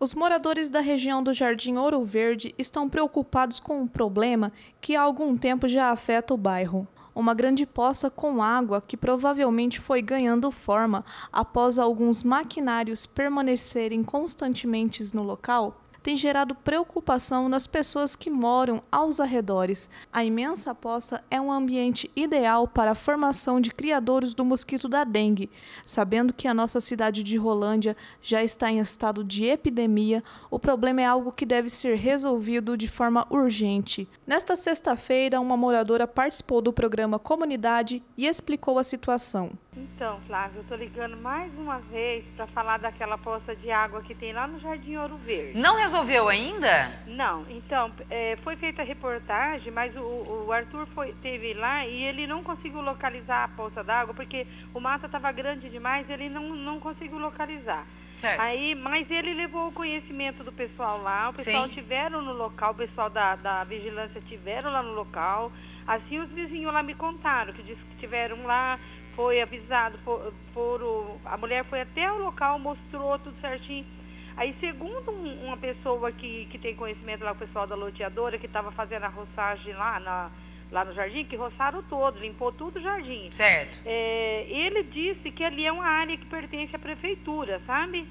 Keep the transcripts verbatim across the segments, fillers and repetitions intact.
Os moradores da região do Jardim Ouro Verde estão preocupados com um problema que há algum tempo já afeta o bairro. Uma grande poça com água que provavelmente foi ganhando forma após alguns maquinários permanecerem constantemente no local tem gerado preocupação nas pessoas que moram aos arredores. A imensa poça é um ambiente ideal para a formação de criadouros do mosquito da dengue. Sabendo que a nossa cidade de Rolândia já está em estado de epidemia, o problema é algo que deve ser resolvido de forma urgente. Nesta sexta-feira, uma moradora participou do programa Comunidade e explicou a situação. Então, Flávio, eu estou ligando mais uma vez para falar daquela poça de água que tem lá no Jardim Ouro Verde. Não resolveu ainda? Não, então, é, foi feita a reportagem, mas o, o Arthur foi, teve lá e ele não conseguiu localizar a poça d'água, porque o mato estava grande demais, ele não, não conseguiu localizar. Certo. Aí, mas ele levou o conhecimento do pessoal lá, o pessoal Sim. tiveram no local, o pessoal da, da vigilância tiveram lá no local. Assim, os vizinhos lá me contaram, que disse que tiveram lá, foi avisado, for, foram, a mulher foi até o local, mostrou tudo certinho. Aí, segundo um, uma pessoa que, que tem conhecimento lá, o pessoal da loteadora, que estava fazendo a roçagem lá, na, lá no jardim, que roçaram todo, limpou tudo o jardim. Certo. É, ele disse que ali é uma área que pertence à prefeitura, sabe?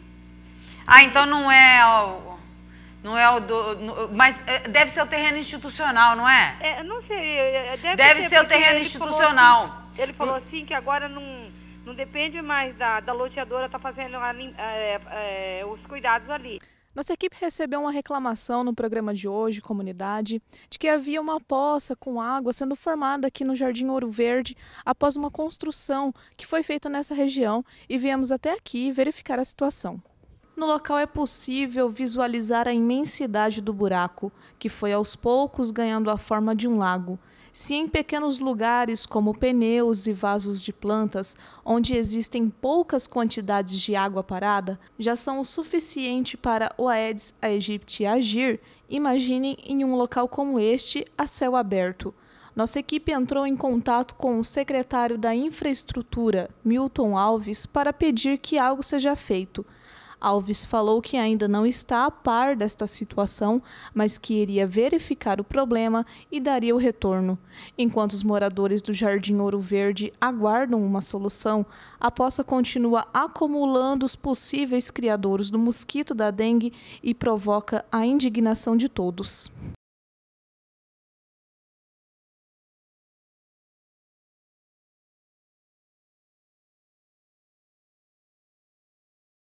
Ah, então não é o... Não é o do... No, mas deve ser o terreno institucional, não é? É, não sei, deve, deve ser, ser o terreno ele institucional. Falou assim, ele falou assim que agora não, não depende mais da, da loteadora estar tá fazendo a, é, é, os cuidados ali. Nossa equipe recebeu uma reclamação no programa de hoje, Comunidade, de que havia uma poça com água sendo formada aqui no Jardim Ouro Verde após uma construção que foi feita nessa região e viemos até aqui verificar a situação. No local é possível visualizar a imensidade do buraco, que foi aos poucos ganhando a forma de um lago. Se em pequenos lugares, como pneus e vasos de plantas, onde existem poucas quantidades de água parada, já são o suficiente para o Aedes aegypti agir, imaginem em um local como este, a céu aberto. Nossa equipe entrou em contato com o secretário da Infraestrutura, Milton Alves, para pedir que algo seja feito. Alves falou que ainda não está a par desta situação, mas que iria verificar o problema e daria o retorno. Enquanto os moradores do Jardim Ouro Verde aguardam uma solução, a poça continua acumulando os possíveis criadouros do mosquito da dengue e provoca a indignação de todos.